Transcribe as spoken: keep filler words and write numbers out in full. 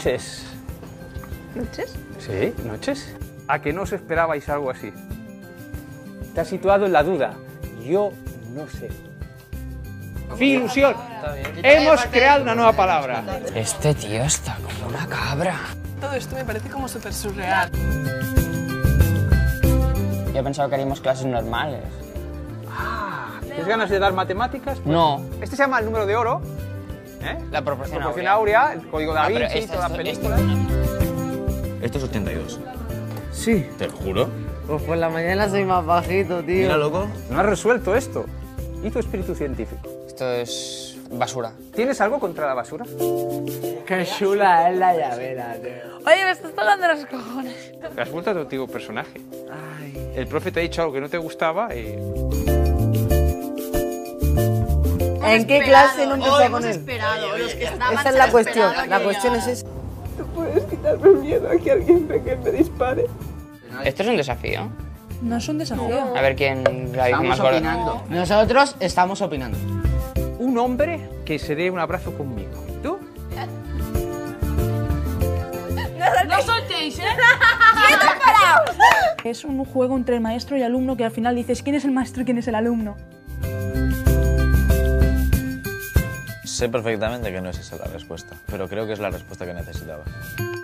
Noches. ¿Noches? Sí, noches. ¿A que no os esperabais algo así? Te has situado en la duda. Yo no sé. Filusión. Hemos creado una nueva palabra. Este tío está como una cabra. Todo esto me parece como súper surreal. Yo pensaba que haríamos clases normales. Ah, ¿tienes ganas de dar matemáticas? Pues No. este se llama el número de oro. ¿Eh? La proporción, Proporción áurea. áurea, el código da Ah, pero Vinci, esta- todas las esto- películas. Esto es ochenta y dos. Sí. Te lo juro. Pues por la mañana soy más bajito, tío. Mira, loco. No has resuelto esto. ¿Y tu espíritu científico? Esto es basura. ¿Tienes algo contra la basura? Qué chula es la llavera, tío. Oye, me estás tocando los cojones. Has vuelto a tu antiguo personaje. El profe te ha dicho algo que no te gustaba y... ¿En qué clase no empezó Hemos con él? esperado, los que estaban Esa es se la lo cuestión. esperaban La que cuestión es llegara. esa. ¿Puedes quitarme el miedo a que alguien venga y me dispare? Esto es un desafío. No es un desafío. A ver quién la dice más gorda. Nosotros estamos opinando. Un hombre que se dé un abrazo conmigo. ¿Tú? No soltéis, ¿eh? Es un juego entre el maestro y alumno que al final dices quién es el maestro y quién es el alumno. Sé perfectamente que no es esa la respuesta, pero creo que es la respuesta que necesitaba.